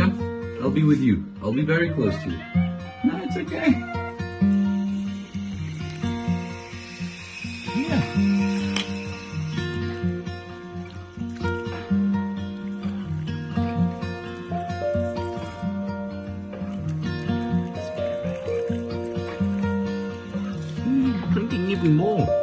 Come, I'll be with you. I'll be very close to you. No, it's okay. Yeah. Drinking even more.